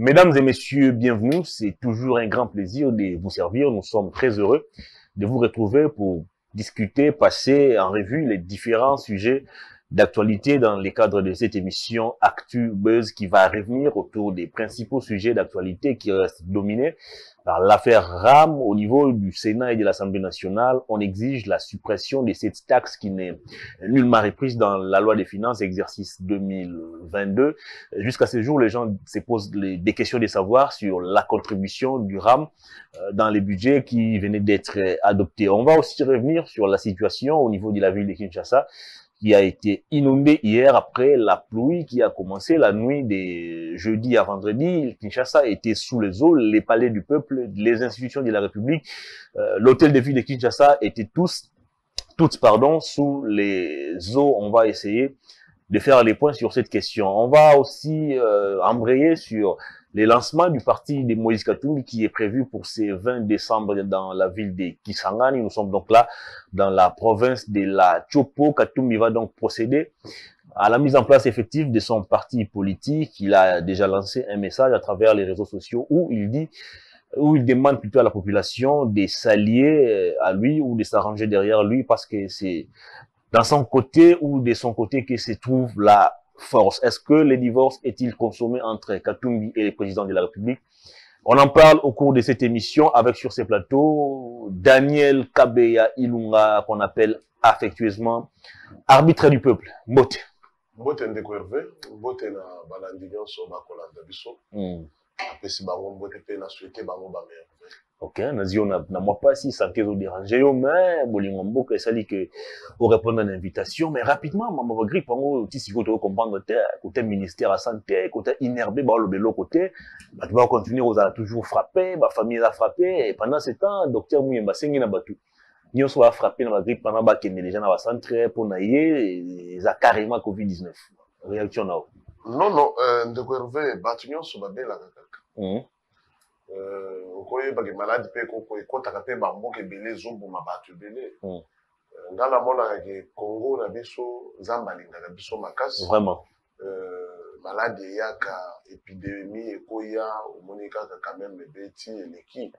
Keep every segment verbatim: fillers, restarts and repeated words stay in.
Mesdames et messieurs, bienvenue. C'est toujours un grand plaisir de vous servir. Nous sommes très heureux de vous retrouver pour discuter, passer en revue les différents sujets d'actualité dans le cadre de cette émission Actu Buzz qui va revenir autour des principaux sujets d'actualité qui restent dominés par l'affaire RAM. Au niveau du Sénat et de l'Assemblée nationale, on exige la suppression de cette taxe qui n'est nullement reprise dans la loi des finances exercice deux mille vingt-deux. Jusqu'à ce jour, les gens se posent les, des questions de savoir sur la contribution du RAM euh, dans les budgets qui venaient d'être adoptés. On va aussi revenir sur la situation au niveau de la ville de Kinshasa, qui a été inondé hier après la pluie qui a commencé la nuit de jeudi à vendredi. Kinshasa était sous les eaux, les palais du peuple, les institutions de la République, euh, l'hôtel de ville de Kinshasa étaient tous, toutes pardon, sous les eaux. On va essayer de faire les points sur cette question. On va aussi euh, embrayer sur les lancements du parti de Moïse Katumbi qui est prévu pour ce vingt décembre dans la ville de Kisangani. Nous sommes donc là dans la province de la Chopo. Katumbi va donc procéder à la mise en place effective de son parti politique. Il a déjà lancé un message à travers les réseaux sociaux où il dit, où il demande plutôt à la population de s'allier à lui ou de s'arranger derrière lui parce que c'est dans son côté ou de son côté que se trouve la force. Est-ce que le divorce est-il consommé entre Katumbi et le président de la République? On en parle au cours de cette émission avec sur ces plateaux Daniel Kabeya Ilunga, qu'on appelle affectueusement arbitre du peuple. Mbote. Mbote ndekwerve, mbote na balandignon so bakolanda biso. Mm. Apesi bango mbote pe na souhaiter bango ba meilleur. Ok, nazio na na moi pas si ça kezo déranger yo mais bolingo mboka esali que pour répondre à l'invitation mais rapidement maman va grippe ngo ti siko to comprendre te côté ministère à santé côté inherbé ba le belo côté ba tu vas continuer aux a toujours frappé ba famille a frappé et pendant ce temps docteur Muyemba sengi na batu nyo so a frappé na ba grippe pendant ba kende les gens na ba centre pour naie za carrément covid dix-neuf réaction na non non euh ndekwerve batu nyo so ba bela kaka. Mhm. Euh, okoye bagi malade pe koko ekotaka pe bamboka ebele ezoboma bato ebele nga namona ke Congo na biso nzambe alingaka biso makasi vraiment euh, malade eyaka épidémie ekoya omoni kaka quand même ebeti eleki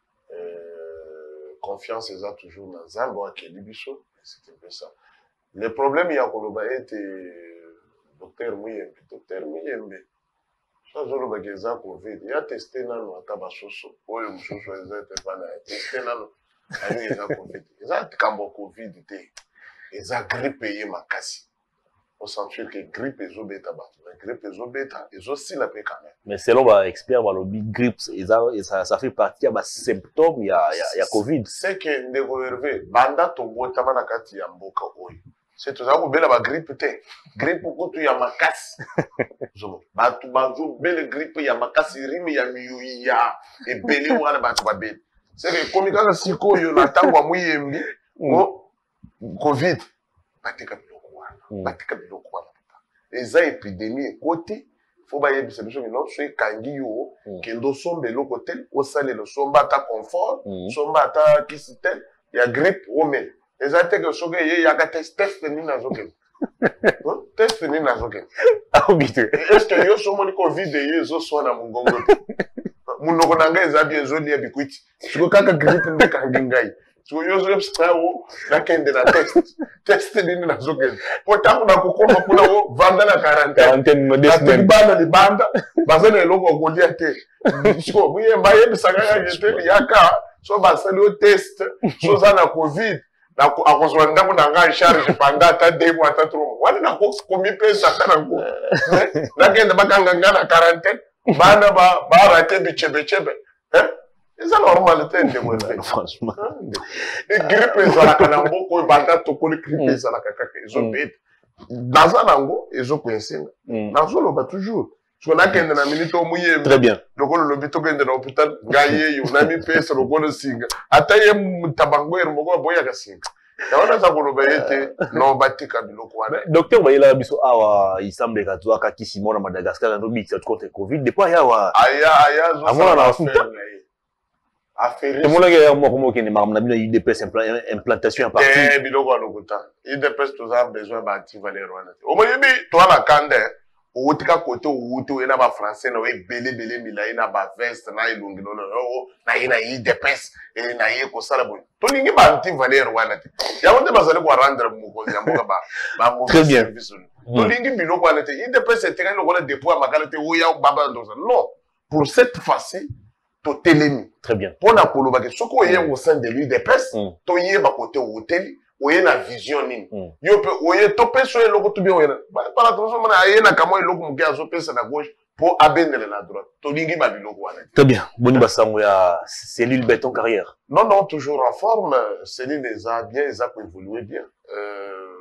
euh, confiance eza toujours na nzambe akeli biso c'est un peu ça le problème ya koloba ete docteur Muyembe docteur Muyembe Azolo bageza Covid. Il a testé nano atabasoso. Oyo musoso ezete pana. Testé nano. Ani eza Covid. Eza kambo Covid te. Eza grippe ye makasi. On sentir que grippe ezo beta ba. La grippe ezo beta, ezo si la pe quand même. Mais selon les experts, le big grippe, ça, ça fait partie des symptômes, il y a, il y a Covid. C'est que ndeko Hervé, banda to bota na kati ya mboka oyo. C'est tout ça ko bela ba grippe te. Grippe ko tu ya makasi. Zomo. Ba tu bazo bele grippe ya makasi rimi ya miyu ya ebele wana ba tu ba bele. C'est que comme quand siko yo na tango Muyembi, o Covid. Batika biloko wana. Batika biloko wana. Eza épidémie côté faut ba yebisa biso bino so ekangi yo kendo sombe loko tel o sale le somba ta confort, somba ta kisitel ya grippe o me. Ezate que soge ye ya ka test test ni na zoke. Test ni na zoke. Arbitre. Est-ce que yo so moni Covid ye zo so na mungongo. Munoko nanga ezabi ezoli ya bikwiti. Siko kaka grippe ndeka ngai. Siko yo zo strawo na kende na test. Test ni na zoke. Pota kuna kokoma kuna wo vanda na quarantaine. Quarantaine modeste même. Banda li banda. Bazana eloko golia te. Siko muye mbaye bisanga ya jete yaka so basali o test. So za na Covid. Na akozwa ndako na nga charge pendant ta deux mois ta trois mois wala na ko komi pesa kana ko na kende bakanga ngana quarantaine bana ba ba rate bichebe chebe hein c'est normal tende mo franchement et grippe ezala kana mboko banda to ko grippe ezala kaka ezo bête dans nango ezo kwensinga nazo lo ba toujours so na kende na minute o Muyembe très bien loko lo bito kende na hôpital ngaye yo na mi pesa loko no singa ataye mutabango ero moko boya ka singa yaona za koloba yete no batika biloko wana docteur bayela biso awa isamble ka twa ka kisimo na Madagascar no bikisa contre Covid depuis yawa aya aya zo amona na futa affaire te mona ke moko moko ni marmna bino I D P S implantation en partie eh biloko alokota I D P S tous a besoin ba active les wana o moyebi to ala kande otika côté outé ou na ba français na we belé belé mila na ba veste na ilungi no no na ina yi depes e na yi ko sala boy to lingi ba anti valeur wana te ya wonde bazale ko rendre mu ko ya mboka ba ba mo service to lingi biloko wana te yi depes te kan ko na dépôt makala te o ya baba ndoza non pour cette fois-ci to telemi très bien pour na koloba ke soko ye au sein de lui depes to ye ba côté hôtel oye na vision nini mm. yo pe oye to pe so eloko to bi oye ba para to so mana aye na kamo eloko muke azo pesa na gauche pour abendele na droite to lingi ba biloko wana très bien boni basango ya cellule béton carrière non non toujours en forme cellule les a bien les a évolué bien euh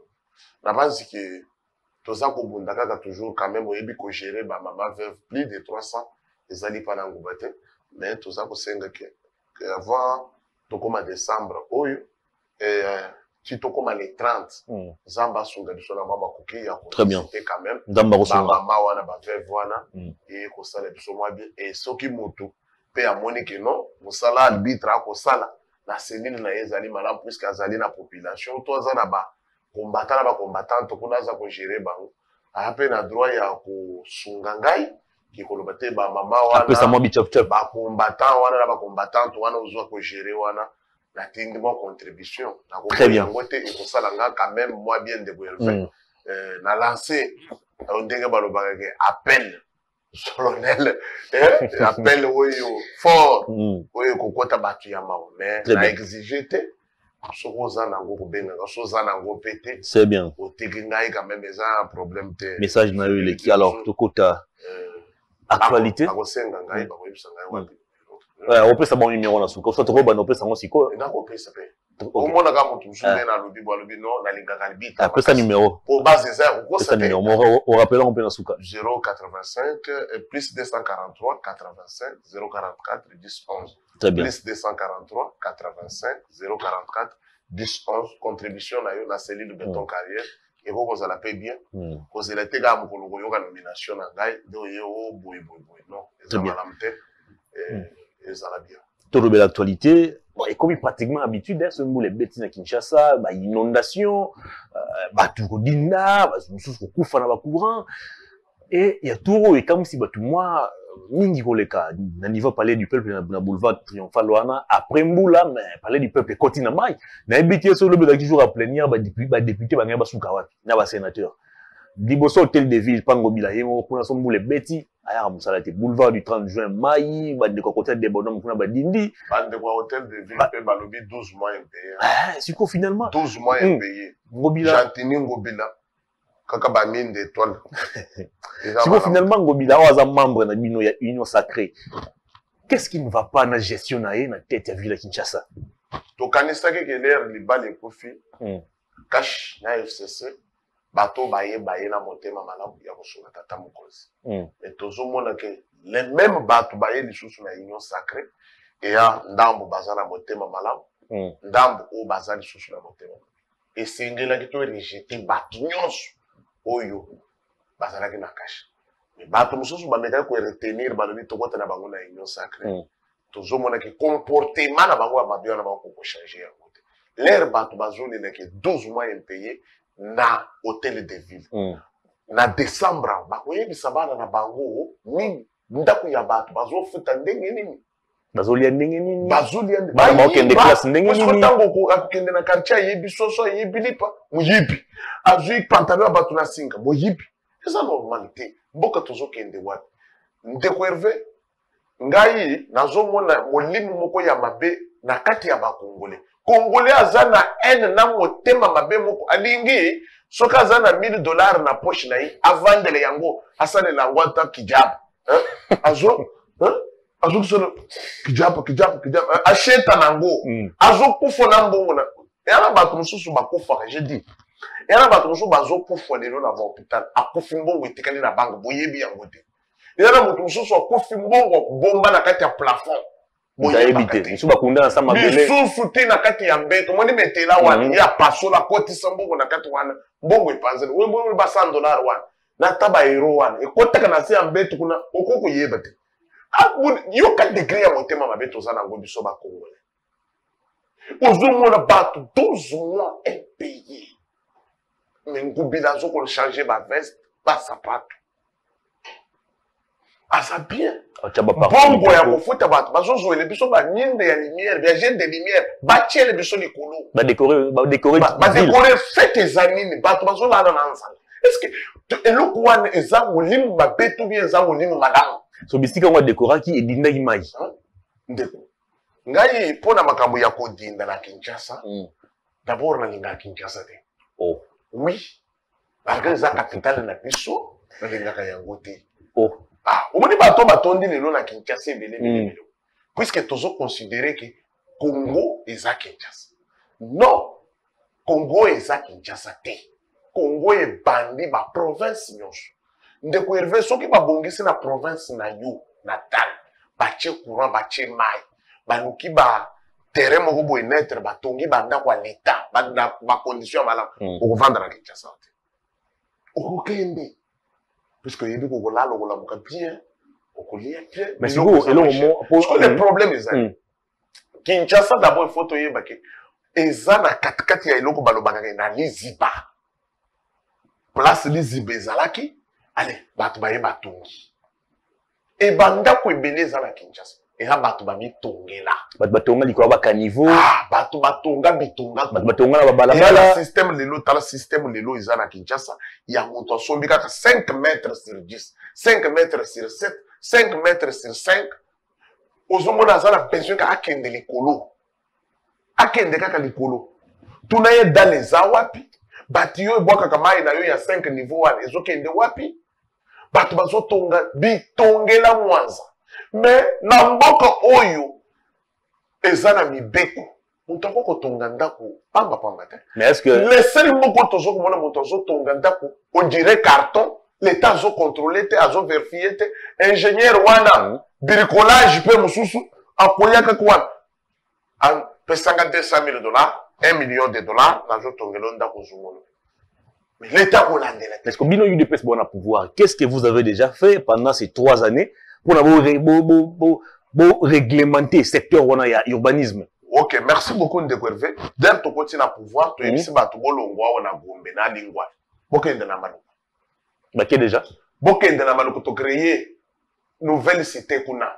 na base que to za ko bunda kaka toujours quand même oyebi ko gérer ba mama veuve plus de trois cents les ali pa na ngubate mais to za ko senga ke avant to koma décembre oyo et si tu comme les trente mm. Zamba sunga du sona mama kuki ya très bien c'était quand même Zamba sunga mama wana ba veuve wana et ko sala biso mwa bien et soki moto pe a monique non musala arbitre ko sala na cellule na ezali malamu puisque azali na population to azana ba combattant na ba combattant to kuna za ko gérer bango a pe na droit ya ko sunga ngai ki ko lobate ba mama wana après ça mo bi chop chop ba combattant wana na ba combattant wana ozo ko gérer wana la tindement contribution très bien ngote ikosalanga quand même moi bien de mm. euh, na lancé on ndenge balobaka ke appel solennel eh appel oyo fort mm. oyo kokota batu ya mawo mais na exiger te sokoza nango kobenga soza nango pété c'est bien oteki ngai quand même eza un problème te message na yo leki alors tokota actualité akosenga ngai bakoyebisa ngai wapi ouais on peut savoir numéro na suko so toko ba no pesa ngo siko na ko pesa pe o mona ka mutu msube na lobi bo lobi no na linga kalbita après ça numéro pour base ça ko ça numéro on rappelle on peut na suka zéro quatre-vingt-cinq plus deux cent quarante-trois quatre-vingt-cinq zéro quarante-quatre dix onze très bien plus deux cent quarante-trois quatre-vingt-cinq zéro quarante-quatre dix onze contribution na yo na cellule béton carrière et vous vous allez bien vous allez te ga mukolo ko yoka nomination na ngai do yo boy boy boy non très bien et ça va bien. Tout le l'actualité, bon, et comme pratiquement habitude, hein, ce mot les bêtises à Kinshasa, bah inondation, euh, bah tout rodina, bah nous sommes au coup na ba courant, et il y a tout et comme si bah tout moi mingi koleka, na niveau parler du peuple na boulevard triomphal wana après mbula mais parler du peuple continue mai, na habité sur le bureau qui joue à plénière bah député bah député bah ngaba suka wapi, na ba sénateur. Liboso hôtel de ville pango bila yemo kuna so mbule beti aya musala te boulevard du trente juin mai ba de côté des bonhommes kuna ba dindi ba de hôtel de ville pe ba lobi douze mois impayé ah siko finalement douze mois impayé ngobila Gentini ngobila kaka ba mine d'étoile siko finalement ngobila waza membre na bino ya union sacrée qu'est-ce qui ne va pas na gestion na ye na tête ya ville Kinshasa to kanisa ke l'air libal et kofi cash na F C C bato baye baye na motema malamu ya kosunga tata mokozi mais tozomona ke les mêmes bato baye lisusu na union sacrée et ya ndambo baza na motema malamu ndambo o baza lisusu na motema et sengelaki to rejeter bato nyonso oyo bazalaki na kashe mais bato mosusu bamekaki ko retenir balobi tokota na bango na union sacrée tozomona ke comportement na bango ya mabe wana bango kochanger yango te l'air bato bazolela ke douze mois impayé na hôtel de ville mm. na décembre bakoyebisa bana na bango nini ndako ya bato bazofuta ndenge nini bazolia ndenge nini bazolia bana bakende classe ndenge nini tango ko akende na quartier yebi soso yebi lipa muyibi azui pantalon bato na singa muyibi eza normalité mboka tozokende wapi ndeko Hervé ngai nazomona molimo moko ya mabe na kati ya bakongole Congolais azana en na motema mabe moko alingi soka azana mille dollars na poche na yi avandele yango asale la ngwata kijab hein azo hein azo solo kijab kijab kijab acheta nango azo kufo na mbongo na yana bato mususu bakufa je dis yana bato mususu bazo kufo lelo na hôpital akufi mbongo itikali na bango boyebi yango te yana mutu mususu akufi mbongo bomba na kati ya plafond Boyebite, nsuba kunda na sama bele. Bisusu te na kati ya mbeto, moni metela wana ya pasola koti sambongo na kati wana, mbongo ipanzele. We mbongo ba cent dollars wana. Na taba hero wana. Ekota kana se ya mbeto kuna okoko yeba te. Yo ka degré ya motema mabeto zana ngo biso ba Congolais. Ozomona bato douze mois impayés. Mais ngubila zo ko changer ba veste, ba sapato. aza bien bongo ya kofuta bato bazozwele biso banyinde ya lumière biagene de lumière batiele biso likolo badekore fete eza nini bato bazolala na nzala est-ce que eloko wana eza molimo mabe to bien eza molimo malamu so bisika ngo adekoraki edindaki mai ndeko ngai mpona makambo ya kodinda na Kinshasa d'abord nalingaka Kinshasa te oui parce que eza capitale na biso nalingaka yango te ah omoni bato batondi lelo na Kinshasa ebele ebele puisque tozo considérer que Congo eza Kinshasa non Congo eza Kinshasa te Congo ebandi ba province nyonso ndeko Hervé soki babongisi na province na yo natal batie courant batie mai baluki ba terrain moko boye netre batongi bandako ya l'état ba condition ya malamu okovanda na Kinshasa te okokende puisque yebi kokolala okolamuka bien okolia bien mais sikoyo eloko mo parce que le problème eza Kinshasa d'abord il faut toyeba ke eza na katikati ya eloko balobaka na liziba place liziba ezalaki allez bato baye batongi e bandako ebele eza na Kinshasa eza bato bamitongela bato batonga likolo bakaniveau ah bato batonga bitonga bato batonga na babalabala système lelo tala système lelo eza na Kinshasa ya moto asombi kaka cinq mètres sur dix cinq mètres sur sept cinq mètres sur cinq ozomona aza na pension kaka akende likolo akende kaka likolo tuna ye dale eza wapi bati yo ebwakaka mai na yo ya cinq niveau wana ezokende wapi bato bazotonga bitongela mwanza mais na mboka oyo eza na mibeko moto akokotonga ndako pamba pamba te mais est-ce que leseli moko tozokomona moto azotonga ndako on dirait carton l'état azocontrôle te azoverifie te ingénieur wana bricolage mpe mosusu akoya kaka wana apesanga deux cent mille dollars un million de dollars nazotongela ndako zongolo mais l'état kolandela est-ce que bino U D P S bon à pouvoir qu'est-ce que vous avez déjà fait pendant ces trois années pour avoir réglementer le secteur de l'urbanisme? Ok, merci beaucoup Ndeko Hervé. Dès que tu continues à pouvoir, tu es ici, tu as Gombe, na lingua. Bokende na maluku. Bah qui déjà? Bokende na maluku to créer nouvelle cité kuna.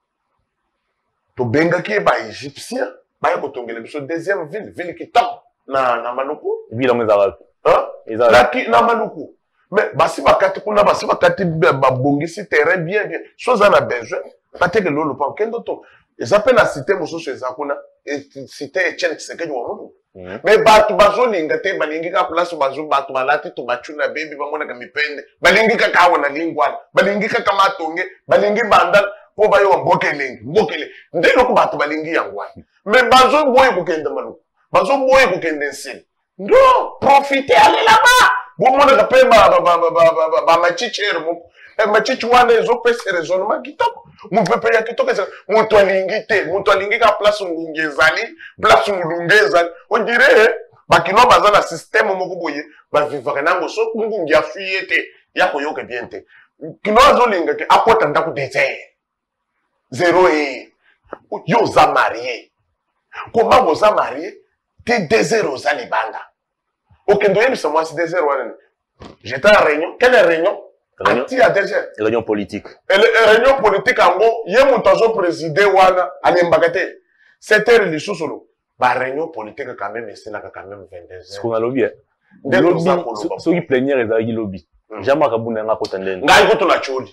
To benga ki ba égyptien, ba ko tongela biso deuxième ville, ville qui top na na maluku. Ville en Israël. Hein? Israël. Na maluku. Mais basi bakati kuna basi bakati babongisi terrain bien bien. Chose en a besoin. Pate que lolo pa kendo to. Ezape na cité mosusu ezakuna cité Etienne Tshisekedi wa mungu. Mais batu bazolinga te balingi ka place bazo batu balati to bachuna baby bamona ka mipende. Balingi ka kawa na lingwana. Balingi ka kama tonge, balingi bandal po bayo mboke lengi. Mboke le. Ndelo ko batu balingi yangwa. Mais bazo boye kokende malu. Bazo boye kokende nsel. Non, profitez allez là-bas. Vous m'avez rappelé ma machichi ma chichi wana ezo pesa raisonnement kitoko mon pepe ya kitoko mon to alingi te mon to alingi ka place ngunge ezali place ngunge ezali on dirait bakino baza na système moko boye ba vivre nango so ngunge afuye te ya koyoka bien te kino azolinga ke akota ndako désert zéro et yo za marié comment vous a marié te désert aux alibanda okendo yebisa moi c'est désert wana j'étais en réunion quelle réunion anti-adhésion. Réunion politique. Réunion politique, en gros, il y a un président wana alimbagate. C'était religieux solo. Bah réunion politique quand même, c'est là quand même vingt-deux heures. Ce qu'on a lobby. Lobby. Ceux qui plénière ils ont lobby. Jamais kabuna nga kotandene. Ngai ko to la choli.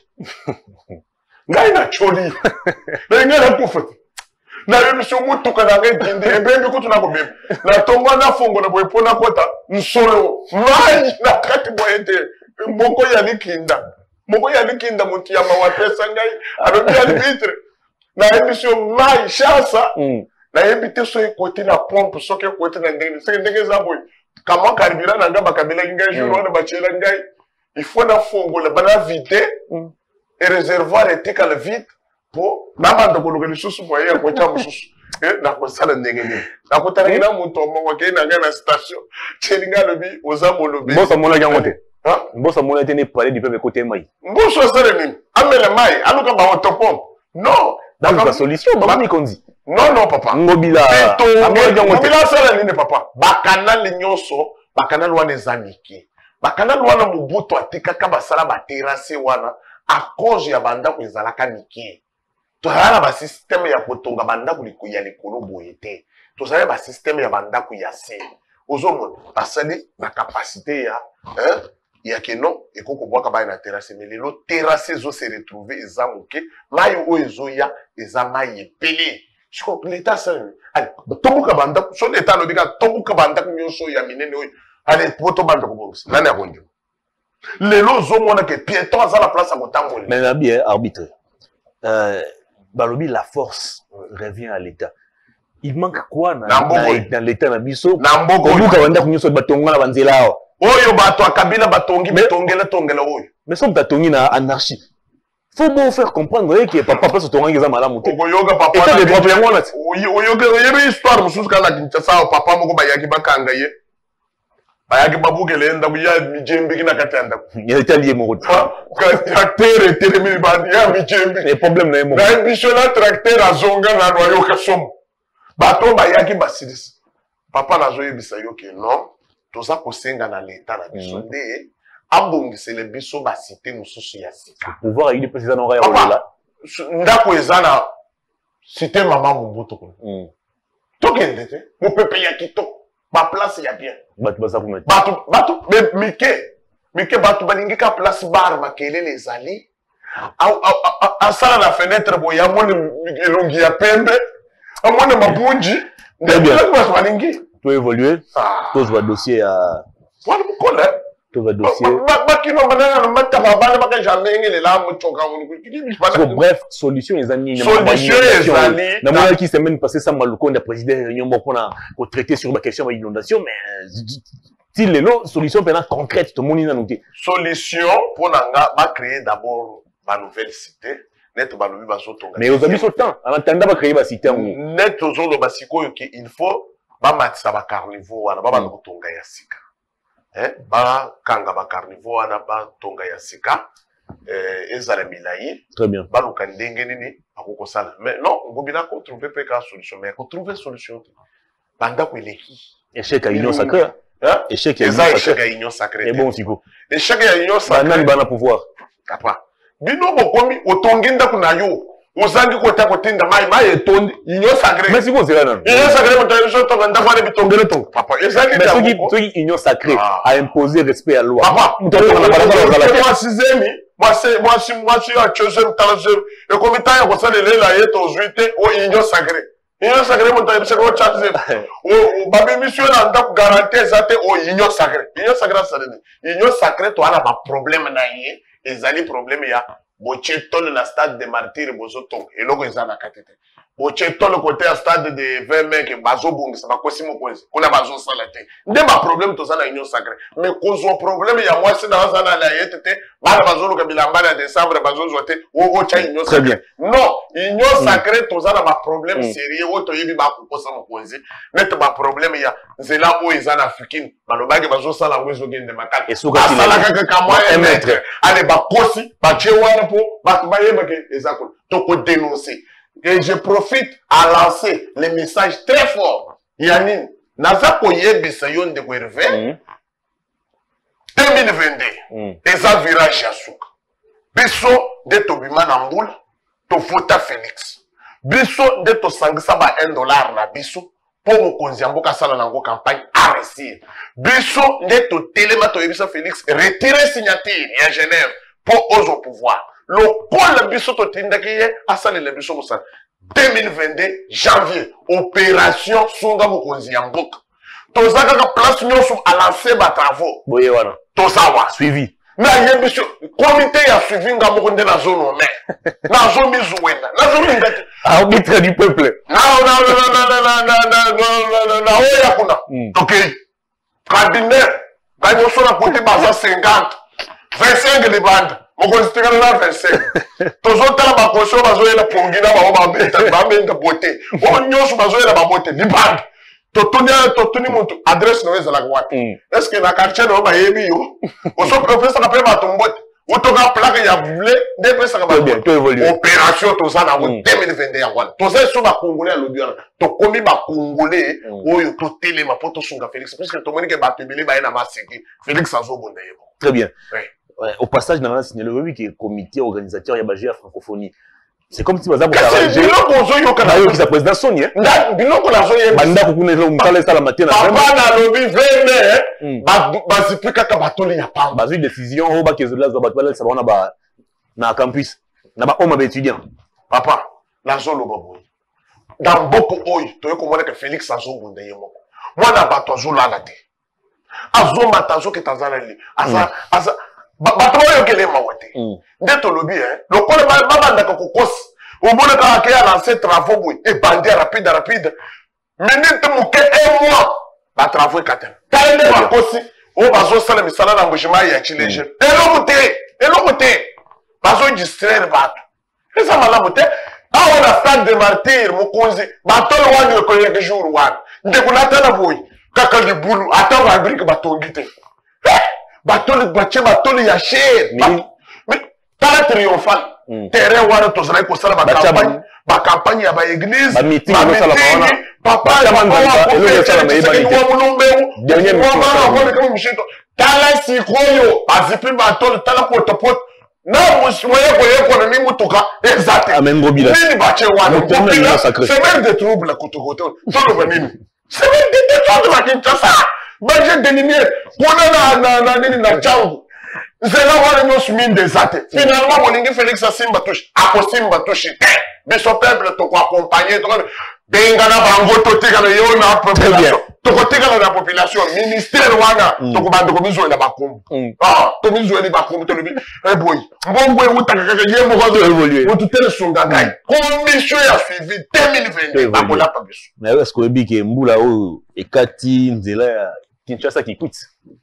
Ngai na choli. Mais ngai na kufa. Na remission mutu kana ngai dinde ebembe ko to na ko bembe. Na tongo na fongo na boy pona kota nsolo. Mai na kati boyete. Moko ya likinda. Moko ya likinda muti ya mawapesa ngai. Alobi arbitre. Na émission mai chasa. Na ebite so côté na pompe so ke côté na ndenge. C'est ndenge za boy. Kama carburant na ngaba kabila ngai jour na bachela ngai. Il faut na fongo la bana vider. Et réservoir était qu'à le vide pour namba ndoko le susu moyen ko cha mususu. Eh na ko sala ndenge ni. Na ko tara ina muntu omongo ke na ngana station. Chelinga lobi oza molobi. Bosa mona yangote. Mbosa mona tene parler du peuple côté mai. Mbosa sala nini? Amela mai, aluka ba autopompe. Non, dans la solution ba mi kondi. Non non papa. Ngobila. Ngobila sala nini papa? Ba canal nyonso, ba canal wana ezamiki. Ba canal wana mubuto atika ka basala ba terrasse wana à cause ya bandako ezalaka mike. Tozala ba système ya kotonga bandako likoya likolo boye te. Tozala ba système ya bandako ya se. Ozomona basali na capacité ya hein ya que non et koko boka ba na terrasse mais lelo terrasse zo se retrouver eza moke mai o ezoya eza mai epelé. Je crois que l'état ça allez tobuka bandako so l'état lobika tobuka bandako nyonso ya minene oyo allez poto bandako bongisa nani akondi lelo ozomona que piéton aza la place à kotambola. Mais na bien arbitre euh balobi la force revient à l'état. Il manque quoi na, na, na, dans l'état na biso na mboko obuka banda kunyoso batonga na banzela awa oyo bato akabila batongi betongela tongela oyo mais somme batongi na anarchie. Faut bon faire comprendre que papa place tonga ngeza malamu te oyoga papa et les problèmes on a oyoga yebe histoire mususu kana kinchasa papa moko bayaki bakanga ye bayaki babukele nda kuya mijembe kina katanda il était lié mon tracteur telemi bandi ya mijembe les problèmes na mo na bishona tracteur azonga na noyo kasomo bato bayaki basilis papa nazo yebisa yo ke non toza kosenga na l'état na biso nde abongisele biso basite mususu ya sika pouvoir il est président na ya là ndako ezana cité mama Mobutu ko tokende te mo pepe ya kitoko ba place ya bien bato baza ko bato bato mike mike bato balingi ka place bar makelele ezali au asala na fenêtre boya mone elongi ya pembe amone mabunji ndebila kwa balingi to évoluer to va dossier à wala mukole to va dossier ba kino banana no mata bana baka jamais ngele la muchoka ngoni bref solution ezani solution ezali na moi qui semaine passée ça maluko de président nyombo pona ko traiter sur la question de l'inondation mais si les solution pendant concrète tout le monde noté solution pour nanga ba créer d'abord ma nouvelle cité net balobi bazotonga mais aux amis au temps en attendant ba créer ba cité net ozolo basiko que il faut ba matisa ba carnivore wana ba ba kotonga ya sika eh ba kanga ba carnivore wana ba tonga ya sika eh ezala milai très bien ba luka ndenge nini akoko sala mais non ngobina ko trouver pe ka solution mais ko trouver solution banda ko eleki échec à union sacrée hein échec à union sacrée et bon siko échec à union sacrée bana bana pouvoir kapa bino bokomi otongi ndako na yo ozangi kota kotinda mai mai etondi union sacrée mais siko zela non union sacrée montagne so to ndako na bitongele to papa ezangi mais soki soki union sacrée a imposé respect à loi papa moi sixième moi c'est moi si moi si a chose troisième et comme temps ya kosala lela yeto zuite o union sacrée union sacrée montagne c'est ko charge o babi mission na ndako garantie zate o union sacrée union sacrée ça union sacrée to ana ba problème na ye ezali problème ya boche tole na stade de martyr bozo to eloko ezana katete boche tole côté à stade de vingt mecs bazo bongisa bakosi mokonzi kuna bazo sala te nde ba problème to zana union sacrée mais kozo problème ya moi c'est dans zana la yetete bana bazo luka bilamba na décembre bazo zote o o cha union sacrée non union sacrée to zana ba problème sérieux o to yebi ba kokosa mokonzi net ba problème ya nzela o ezana africaine balobaki bazo sala ngwezo gende makati asala kaka kama un mètre allez ba kosi ba chewana po ba bayeba ke ezako to ko dénoncer. Et je profite à lancer les messages très forts. Yannin, naza koyebisa yon de Hervé deux mille vingt-deux. Et ça virage à souk. Biso de Tobima Namboul, to Fota Félix. Biso de to sangisa ba un dollar na biso pour mo konziambo kasala nango campagne à réussir. Biso de to Telema to yebisa Félix retirer signature à Genève pour aux au pouvoir. Le col biso to tindakiye asale le biso musa deux mille vingt-deux janvier opération sunga mokonzi ya mboka tozaka ka place nyonso à lancer ba travaux boye wana tozawa suivi na yebiso comité ya suivi nga moko nde na zone mais na zone mizuwenda na zone ngati arbitre du peuple na na na na na na na na na oya kuna okay cabinet ganyo sona côté baza cinquante vingt-cinq de bande mokonzi tekana na vingt-cinq tozotala bakoso bazoyela pongina bango babeta bamenda bote o nyonso bazoyela babote libanda totuni totuni moto adresse no ezalaka wapi est-ce que na quartier no bayebi yo osopesaka mpe bato mbote otoka plaque ya vle nde pesaka bato opération toza nango deux mille vingt-deux yango wana toza eso bakongolais alobi wana tokomi bakongolais oyo totelema mpo tosunga Félix puisque tomoni ke bato ebele baye na maseki Félix azobonda ye très bien Ouais, au passage, dans la signalé oui qui est comité organisateur il y a G A francophonie. C'est comme si bazar pour s'arranger. Bayo qui sa président Sony hein. Biloko la Sony. Banda ko kuna lo mutala ça la matin. Papa na lobi vene ba ba zipika ka batoli ya pamba. Bazu décision au ba kezola zo batwala ça na ba na campus. Na ba homme étudiant. Papa, la zone bobo. Dans beaucoup oy, to yeko mona que Félix azo gonde yemo. Moi na bato azo la la te. Azo matazo ke tazala li. Asa asa bato oyo ke le mawate. Ndeto lobi hein. Le kole ba banda ko kokos. O mona ka ke ya lancer travaux boy et bander rapide rapide. Minute mo ke un mois. Ba travaux katen. Tande ba kosi. O bazo sala misala na ngojima ya chileje. Elo mote, elo mote. Bazo distraire bato. Esa malamu te. Awa na stade de martyr mukunzi batolo wanyu ko yeke jour wan ndekunata na boy kaka libulu ata ba brique batongi te batolo bache batolo ya cher mais tala triomphal terrain wana to zala ko sala ba campagne ba campagne ya ba église ba meeting no sala ba papa ya manda ele sala me ba ni wa mulumbe dernier wa kama mshito tala sikoyo azipi batolo tala poto poto na moye koye ko na mutuka exact amengobila nini bache wana c'est même des troubles kotokote solo banini c'est même des troubles la Kinshasa baje de lumière kona na na nini na changu zela wana nyosu mine des athées finalement moningi Félix Asimba touche akosimba touche biso peuple to ko accompagner to benga na bango to tika na yo na population to ko tika na population ministère wana to ko bando ko bizo na bakombo ah to bizo ni bakombo to lobi eh boy mbongo e utaka kaka yemo ko évoluer o tutele sunga ngai commission ya suivi deux mille vingt-deux akola pa biso na est-ce que biki mbula o ekati nzela ya Kinshasa qui coûte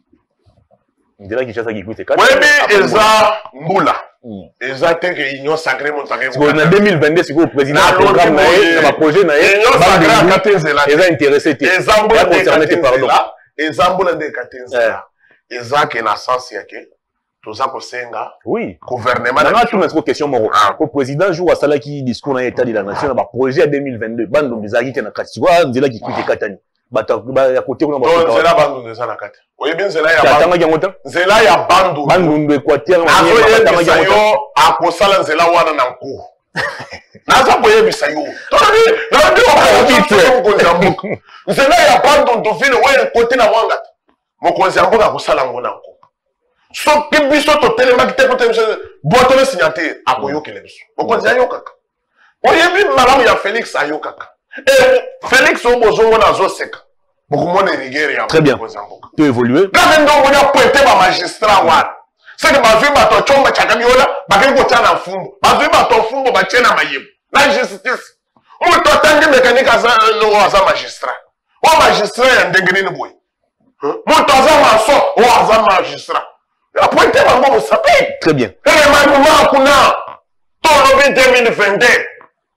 nzela Kinshasa qui coûte ekati webi eza mbula eza te que union sacrée mon sacré en deux mille vingt-deux c'est le président programme na ba projet na union sacrée akatenzela eza intéressé te eza mbula concerné te pardon eza mbula de katenzela eza que na sens yake toza kosenga oui gouvernement na tu m'as question moro ko président jour asala ki discours na état de la nation na ba projet à deux mille vingt-deux bando bizaki te na kati kwa nzela ki kuite katani bata ya côté kuna ba nzela bando nzela na kati oyebi nzela ya bando tanga ngota nzela ya bando bando ndo Equateur na tanga yo akosala nzela wana na nko naza koyebisa yo toni na ndio ko nzambuka nzela ya bando ndo vile wewe côté na wanga mokonzi ambuka kosala ngona nko soki biso totelemaki te kote biso boto na signature akoyokela biso mokonzi ayokaka oyebi malamu ya Félix ayokaka et Félix obozongo na zoseka bokomona rigere ya très bien peut évoluer quand ndo mona pointer ba magistrat wana c'est que bazwi bato chomba chakabiola bakali ko tana mfumbo bazwi bato mfumbo bachena mayebo na justice muto tangi mekanika za lo za magistrat o magistrat ya ndenge nini boy muto za maso o za magistrat la pointer ba mo sape très bien et ma kuna to deux mille vingt-deux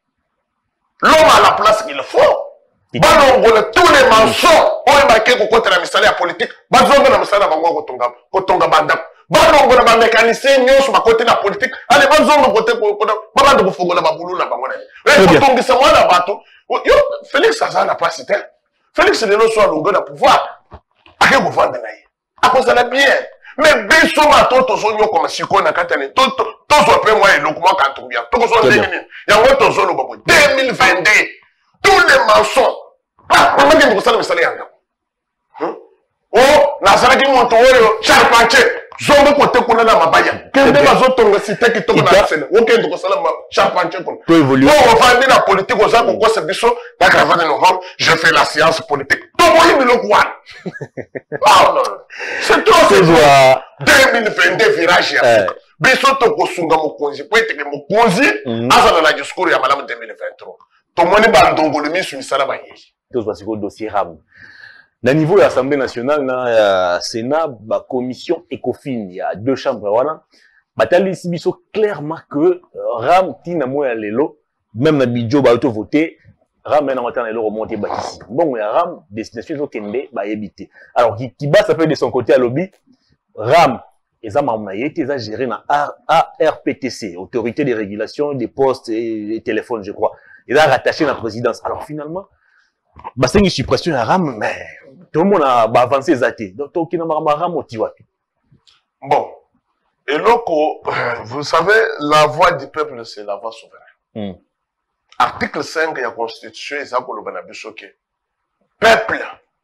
l'homme à la place qu'il faut. Balongole tous les mensonges. On est marqué contre la misale politique. Bazongo na misale bango kotonga kotonga banda. Balongole ba mécanicien nyonso ba côté la politique. Allez bazongo côté côté baba de kofongola babulu na bango na. Eh kotongisa mwana bato. Yo Félix aza na place te. Félix le no soit longo na pouvoir. Ake ko vendre na ye. Akozala bien. Mais biso bato to so nyoko masiko na katane. To to so pe moi eloko moi quand bien. To ko so ndenge. Yango to so lo babo deux mille vingt-deux. Tous les mensonges. Ah, on m'a dit que ça ne me salait pas. Oh, na sala ki monto oyo charpentier. Zombo kote kuna na mabaya. Kende bazotonga cité ki toko na sene. Okende ko sala charpentier kuna. Peut évoluer. On va faire la politique aux gens ko se biso, la caravane no home, je fais la science politique. To moyi biloko wana. Ah non. C'est trop c'est deux mille vingt-deux virage ya. Biso to ko sunga mokonzi, po eteke mokonzi, azala na discours ya malamu deux mille vingt-trois. To moni bandongo le misu misala ba yeji. Tous parce que le dossier RAM. Na niveau de l'Assemblée nationale, na Sénat, la commission ECOFIN, il y a deux chambres, voilà. Batali Sibiso clairement que RAM tina moya lelo, même na bidjo ba auto voté, RAM na matin lelo remonter Batisi. Bon, il y a RAM destination au Kende ba éviter. Alors qui qui bat ça peut de son côté à lobby, RAM et ça m'a été ça géré na A R P T C, autorité de régulation des postes et des téléphones, je crois. Il a rattaché la présidence. Alors finalement, bah c'est une suppression à RAM, mais tout le monde a avancé zaté. Donc, tu as RAM au tiwa. Bon, Et loco, vous savez, la voix du peuple, c'est la voix souveraine. Mm. Article cinq de la Constitution, c'est ça que le peuple,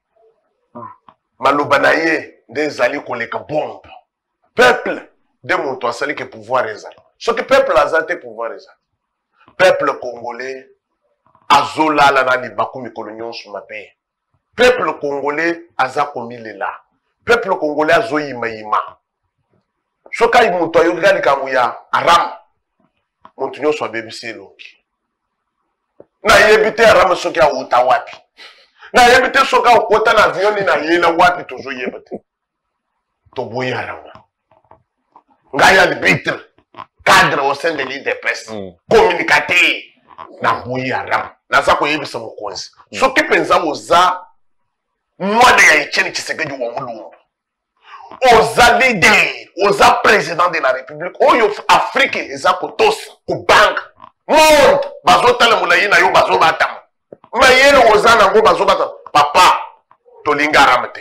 malobanaye des alliés koleka bombe. Peuple, de mon toit, c'est que pouvoir les alliés. Ce que peuple a zate pouvoir les alliés. Peuple congolais, azola la nani bakumi kolonyon sur ma paix. Peuple congolais, azakomi lela. Peuple congolais, azoyima yima. Ce que mon toit, yogali kamuya, aram. Montunyo soit bébé longi. Na yebite aram soki a utawapi. Na yebite soka okota na avion na yela wapi tozo yebate. To boya aram. Ngaya arbitre, cadre au sein de l'I D P S, mm. communicateur, na boya aram. Na za ko yebisa mokonzi. Mm. Soki penza oza mwana ya Etienne Tshisekedi wa mulumbu. Oza leader, oza président de la République, oyo Afrique eza ko tos, ko bank, monde, bazo tala mulayi na yo bazo batama. Mayele oza na ngo bazo batama. Papa, tolinga aramte.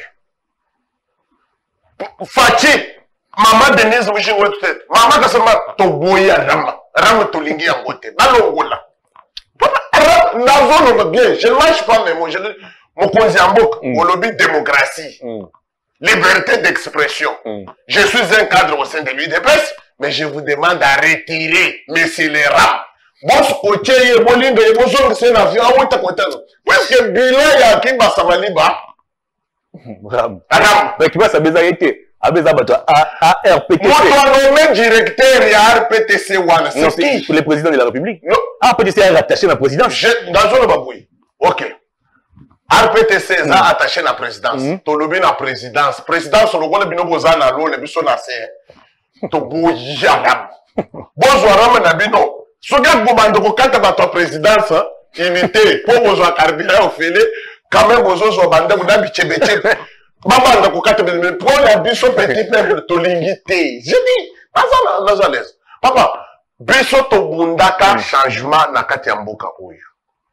Fachi, maman Denise Wishingo tete. Maman kasema to boya rama. Rama tolingi yangote. Balongola. Papa, nazo no bien, je ne lâche pas mes mots, je mon konzi amboka, au lobby démocratie. Mm. Liberté d'expression. Mm. Je suis un cadre au sein de l'U D P S, mais je vous demande à retirer, monsieur les rats. Boss Oche, Bolingo, et Boson, c'est un avion, où est-ce que parce que bilan, il y a qui va s'en aller bas. Ram. Ram. Mais qui va s'abaisser été. Abaisser bateau. A R P T C. Moi, toi, le directeur, il y a R P T C, Wana. C'est qui? Pour le président de la République. Non. R P T C est attaché à la présidence. Dans le babouille. Ok. R P T C est attaché à la présidence. Tolobi na présidence. Présidence, le rôle de Bino Bozana, le Bisson a fait. Tobo Yagam. Bonjour, Ram Nabino. Si vous avez votre présidence, unité, pour vous avoir carburant au filet, quand même, vous avez bandé, vous avez biché, biché. Maman, vous avez pour la bicho petit peuple, to l'ingité. Je dis, pas à l'aise. Papa, bicho to bundaka changement na kati ya mboka oyo.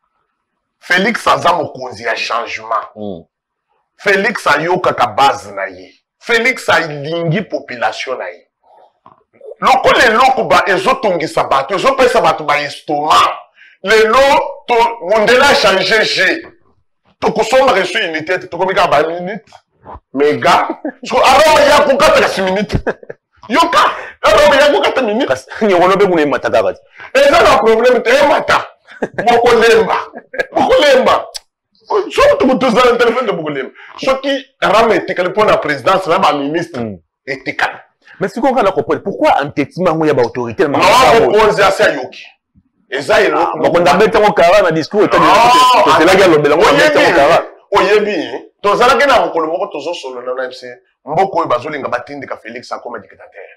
Félix Azamo konzi ya changement. Félix ayoka ka base na ye. Félix a lingi population na ye. Loko le loko ba ezotongisa bato ezopesa bato ba estomac lelo to mondela changer G to kusoma reçu unité to komika ba minute mega so aroma ya kukata kasi minute yoka aroma ya kukata minute ni wolobe mune mataka kati eza na problème te mata moko lemba moko lemba so to mutuza na téléphone de moko lemba so ki aroma etikale pour la présidence na ba ministre etikale. Mais si on a compris, pourquoi un tétiment il y a une autorité? Non, on pose à ça yoki. Et ça il donc on a mis ton cara dans discours et c'est là qu'il y a le mélange on met ton cara. Oyebi, to zala ke na mokolo moko tozo solo na M C. Mboko bazolinga batindi ka Félix comme dictateur.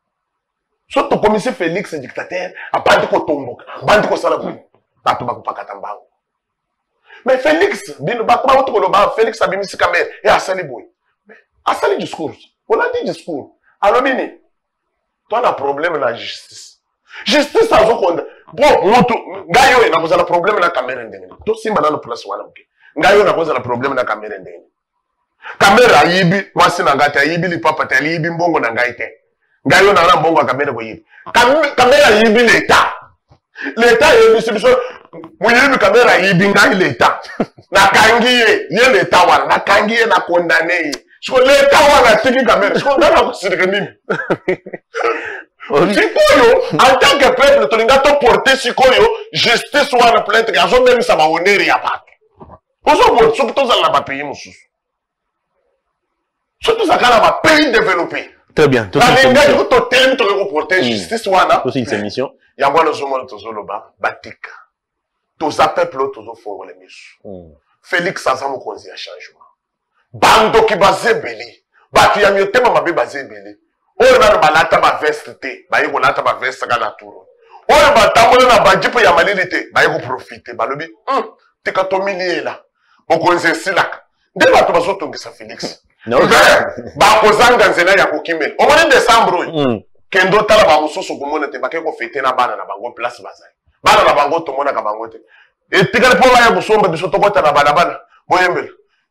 So to commissaire Félix dictateur, a pas de ko tomboka. Bandi ko sala ko. Bato ba ko pakata mbango. Mais Félix, bino ba ko to ko ba Félix abimisi caméra et asali boy. Asali discours. On a dit discours. Alors, Mini, toi, tu as un problème avec la justice. Justice, ça veut dire bon, Gayo, il a un problème avec la caméra. Toi, si tu as un place, Gayo, il a un problème avec la caméra. Caméra, yibi, moi, si tu as yibi, le papa, tu as yibi, bongo, na gaite. Gayo, na un bongo, caméra, yibi. Caméra, yibi, l'État. L'État, yibi, c'est ça. Moi, yibi, caméra, yibi, gayo, l'État. Na kangiye, yé l'État, na kangiye, na condamné. Je connais l'État ou la télé caméra. Je connais la cérémonie. Sikoyo, en tant que peuple, tu n'as pas porté Sikoyo, justice ou la plainte, il y a même ça va honneur et à part. Aujourd'hui, surtout dans la pays, monsieur. Surtout dans la pays développé. Très bien. La linga, il faut que tu aimes te reporter justice ou la. Aussi une émission. Il y a moi le zoom de Tozoloba, Batika. Tous les peuples, tous les font les miches. Félix Azamo Konzi a changement. Bando ki bazebeli batu ya miotema mabe bazebeli oyo na balata ba veste te ba yiko lata ba veste kana turo oyo batambola na bajipo ya malili te ba yiko profiter balobi hm tika to miliela bokonze silaka nde batu bazotongisa Félix non ba kozanga nzela ya kokimela o moni décembre oyo kendo tala ba mususu komona te ba ke ko fete na bana na bango place bazali bana na bango to mona ka bango te etikale po ba ya busomba biso to kota na bana bana boyembela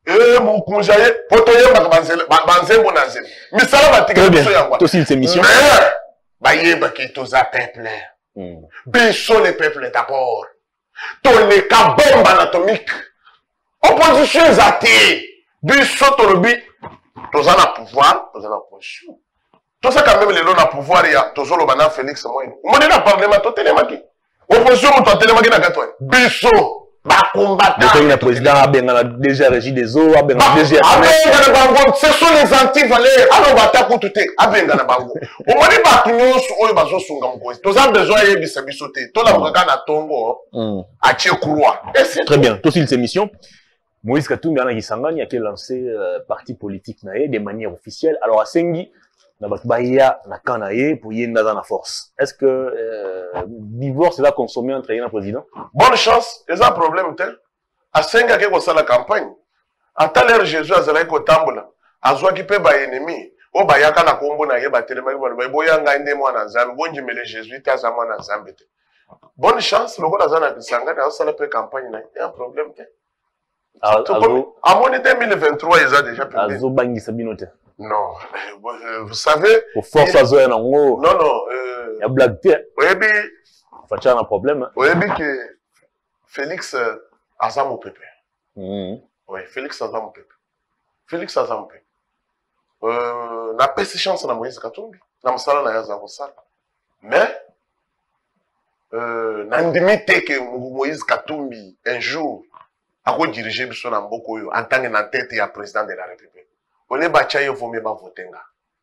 Eh, mon conjaye, potoye banzele, banzembo nanzele. Misala batika biso yangwa. Aussi une émission. Baye baki toza peuple. Biso le peuple d'abord. Tole ka bombe atomique. Opposition zati. Biso tolobi toza na pouvoir, toza na position. Tout ça quand même les lots na pouvoir ya tozo lo bana Félix Moïse. Mon na parlement to telemaki. Opposition to telemaki na katwa. Biso ba combattant. Le président a bien déjà régi des eaux, a bien déjà. Ce sont les anti-valeurs. Alors va ta pour tout est. A bien na bango. Au moins ba kinyo su oyo bazo sunga mkozi. Toza besoin ye bisa bisote. To la mukaka na tongo. A tie croix. Très bien. Tout cette émission. Moïse Katumbi ana kisangani a qui lancé euh, parti politique naé de manière officielle. Alors à Sengi na batbaya na kanaye pour yenda dans la force. Est-ce que euh, divorce va consommer entre un président? Bonne chance, il y a un problème tel. À Senga qui a la campagne. À tel heure Jésus a zéro ko tambola. A zwa ki pe ba ennemi. O ba yaka na kombo na ye ba telema ki ba boya nga inde mo na Nzambe. Bonji mele Jésus ta za mo na Nzambe te. Bonne chance, le gars na kisanga na sala pe campagne na. Il y a un problème tel. À mon deux mille vingt-trois, ils ont déjà publié. Azo bangi sabinote. Non, vous savez. Au force à zoé non non non. Il y a blague. Oui bi. Facha un problème. Oui bi que Félix Azam au Pépé. Oui, Félix Azam au Pépé. Félix Azam au Pépé. Euh, n'a pas si chance na Moïse Katumbi. Na msala na yaza kosala. Mais euh, n'andimite que Moïse Katumbi un jour a redirigé biso na mboko yo en tant que na tête ya président de la République. On est battu au vomi ba votenga.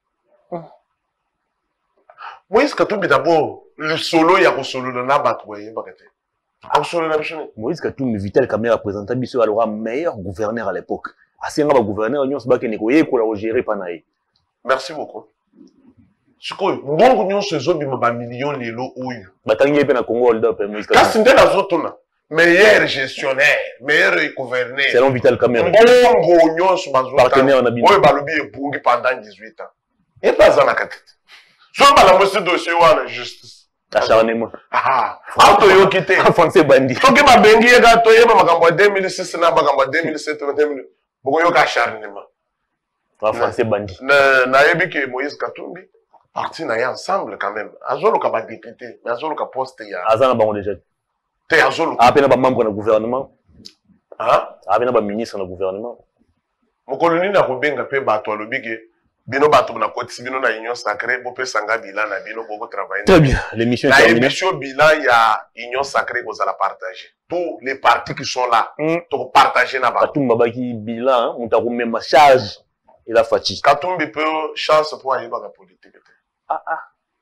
Moïse Katumbi d'abord le solo ya ko solo na batwe bakete. A solo na bishoni. Moïse Katumbi Vital Kamerhe représentant biso alors meilleur gouverneur à l'époque. Asenga ba gouverneur nyonso ba kene ko ye ko la gérer panaye. Merci beaucoup. Siko mbongo nyonso ezobi ba million lelo oyo. Batangi pe na Congo hold up Moïse Katumbi. Kasi ndela zotuna. Meilleur gestionnaire, meilleur gouverneur. Selon Vital Kamerhe. Mbongo nyonso bazo partenaire na bino. Oyo balobi ebungi pendant dix-huit ans. Et pas za na katete. So bala mosi dossier wana justice. Acharnement. Ah, auto yo kité. Français bandi. Soki ba bengi ye ga to ye makambo deux mille six na makambo deux mille sept deux mille. Boko yo ka acharnement. Français bandi. Na na yebi ke Moïse Katumbi parti na ya ensemble quand même. Azolo ka ba député, mais azolo ka poste ya. Azana bango déjà. Te azolo. A peine ba membre du gouvernement. Hein? A peine ba ministre du gouvernement. Mokoloni na kobenga pe bato alobi ke bino bato na koti bino na union sacrée bo pe sanga bilan na bino boko travailler. Très bien, l'émission est terminée. La émission bilan ya union sacrée ko za la partager. Tous les partis qui sont là, mm. to partager na ba. Katumbi baki bilan, on t'a remis ma charge et la fatigue. Katumbi peut chance pour aller ba politique. Ah ah.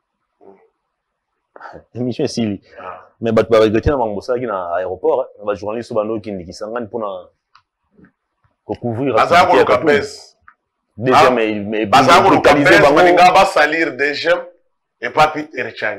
L'émission est si ah. Mais bah tu vas regretter na mangosa qui na aéroport, on va journaliste bano qui ndi kisangani pour na ko couvrir activité Katumbi. Déjà mais mais bazako localiser bango balinga ba salir déjà et pas Peter Chang.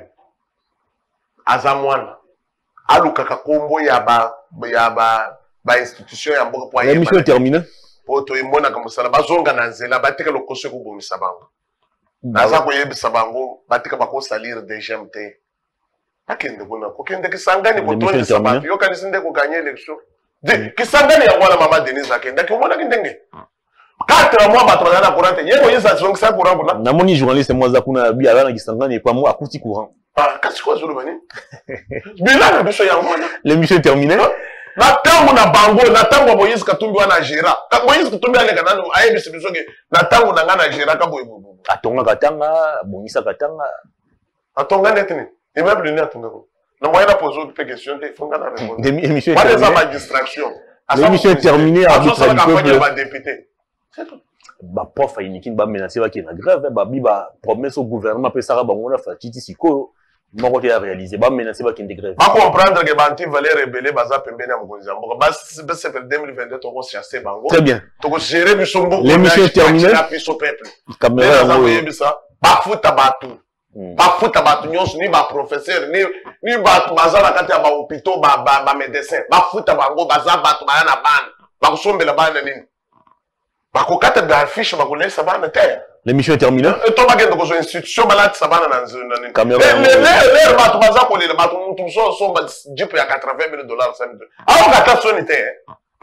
Azamwana aluka ka kombo ya ba ya ba ba institution ya mboka kwa l'émission est terminée. Poto imona kama sala bazonga na nzela batika lokose ko bomisa bango. Bazako yebisa bango batika bako salir déjà mte. Akende bona ko kende kisangani ko tonde sabatu yo kanisinde ko gagner élection. De kisangani ya wala mama Denise akenda ko mona kindenge. Quatre mois batona courant ye Moïse azonga sa courant bona. Na moni journaliste moi za kuna bi ala na kisangani pa moi akuti courant. Ah kasi ko zulu bani. Bila na biso ya mona. L'émission est terminée. Na tango na bango na tango Moïse Katumbi wana gera. Moïse Katumbi ale kana no ayebi biso ke na tango na ngana gera ka boye bobo. Atonga katanga, bongisa katanga. Atonga netini. Et même le net atonga ko. Na moyen na poser une question te fonga na répondre. L'émission est terminée. Pas terminée. des distraction. L'émission est terminée avec la campagne va député. C'est tout. Ba prof ayinikin ba menacer ba ki na grève ba bi ba promesse au gouvernement pe sara bango na fatiti siko moko te a réaliser ba menacer ba ki de grève. Ba comprendre que ba anti valeur rebelle baza pembeni ya mokonzi ya mboka. Ba c'est pour deux mille vingt-deux to ko chasser bango. Très bien. To ko gérer biso mboka. L'émission est terminée. Biso peuple. Caméra ngo yebisa ba futa batu. Ba futa batu nyonso ni ba professeur ni ni batu baza na kati ya ba hôpitaux ba ba médecin. Ba futa bango baza batu ba na bana. Ba kusombela bana nini. Bakokata ba fiche bakolesa bana terre. L'émission est terminée. Et toi bagendo ko institution balati sabana na nzina. Caméra. Les les batu baza ko le batu mutu so so ba jeep ya quatre-vingt mille dollars ça. Ah on gata sonité.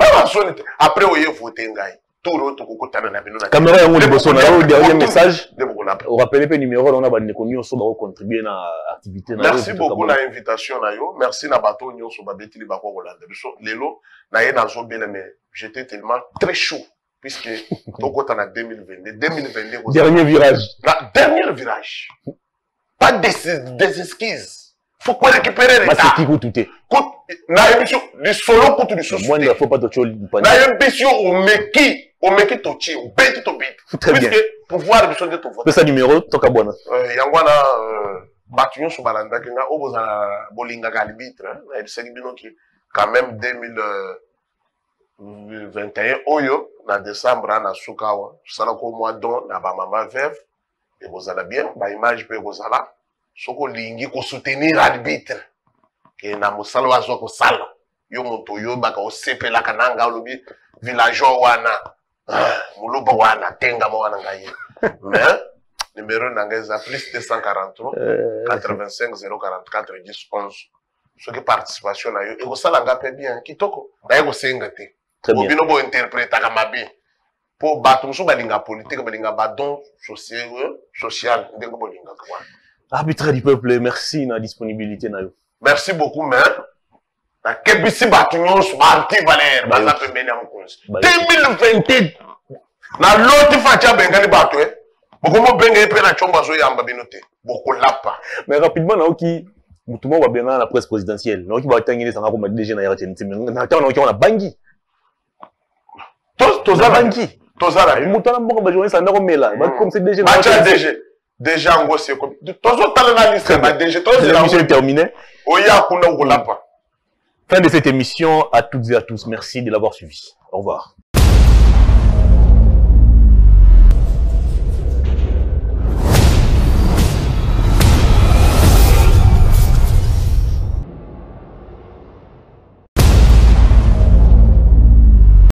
Après, vous voté ngai. Tout le monde caméra yango liboso na yo dernier message. Vous rappelez le numéro on a ba nekonyo so ba contribuer na activité na. Merci beaucoup na invitation na yo. Merci na bato nyonso ba betili ba ko kolanda biso. Lelo na ye na zo bele mais j'étais tellement très chaud puisque toko ta na deux mille vingt-deux deux mille vingt-deux dernier virage. La dernier virage. Pas des des esquisses. Faut quoi récupérer les gars. C'est qui tout est. Na émission du solo contre du solo. Moi il faut pas te choli. Na émission au meki, au meki tochi, au bête to bête. Très bien. Pouvoir de changer ton vote. C'est ça numéro toka bona. Euh yangwana batuyon so balanda kenga oboza bolinga ka arbitre, na ebisaki bino ki quand même deux mille vingt et un oyo na décembre na sukawa. Sala ko mois don na ba mama veuve et bozala bien, ba image pe bozala. Soko lingi ko soutenir arbitre ke na musala wazo ko sala yo moto yo baka osepela kananga olobi villageois wana muluba wana tenga mo wana ngaye mais numéro nangeza plus deux cent quarante-trois quatre-vingt-cinq zéro quarante-quatre dix onze ce qui participation na yo e ko sala ngape bien kitoko na yo senga te obino bo interpréter kama bien po bato so balinga politique balinga badon social social ndengo bolinga kwa. Arbitre du peuple, merci na disponibilité na yo. Merci beaucoup, mais na kebisi batunyo so anti Valère baza pembeni ya mokonzi. deux mille vingt-deux na loti facha bengani bato eh. Bokomo benga pe na chomba zo yamba binote. Bokolapa. Mais rapidement na oki mutumo wa benga na presse présidentielle. Na oki ba tangini sanga ko ma D G na R T N C. Na ta na oki na bangi. Tos toza bangi. Toza la. Mutana mboko ba journaliste na ko mela. Ba comme c'est D G na. Macha D G. Déjà, on c'est comme. Toujours dans la liste, l'émission est terminée. Fin de cette émission à toutes et à tous. Merci de l'avoir suivi. Au revoir.